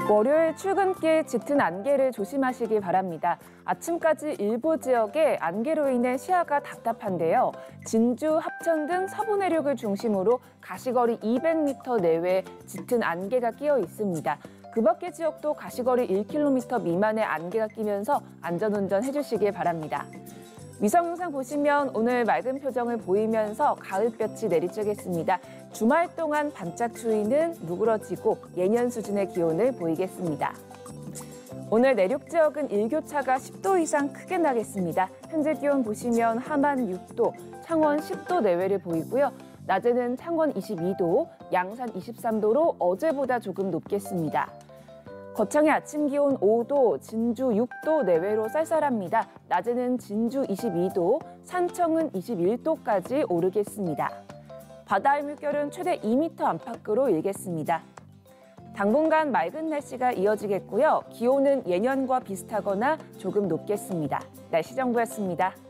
월요일 출근길 짙은 안개를 조심하시기 바랍니다. 아침까지 일부 지역에 안개로 인해 시야가 답답한데요. 진주, 합천 등 서부 내륙을 중심으로 가시거리 200m 내외에 짙은 안개가 끼어 있습니다. 그 밖의 지역도 가시거리 1km 미만의 안개가 끼면서 안전운전 해주시길 바랍니다. 위성 영상 보시면 오늘 맑은 표정을 보이면서 가을볕이 내리쬐겠습니다. 주말 동안 반짝 추위는 누그러지고 예년 수준의 기온을 보이겠습니다. 오늘 내륙 지역은 일교차가 10도 이상 크게 나겠습니다. 현재 기온 보시면 함안 6도, 창원 10도 내외를 보이고요. 낮에는 창원 22도, 양산 23도로 어제보다 조금 높겠습니다. 거창의 아침 기온 5도, 진주 6도 내외로 쌀쌀합니다. 낮에는 진주 22도, 산청은 21도까지 오르겠습니다. 바다의 물결은 최대 2m 안팎으로 일겠습니다. 당분간 맑은 날씨가 이어지겠고요. 기온은 예년과 비슷하거나 조금 높겠습니다. 날씨 정보였습니다.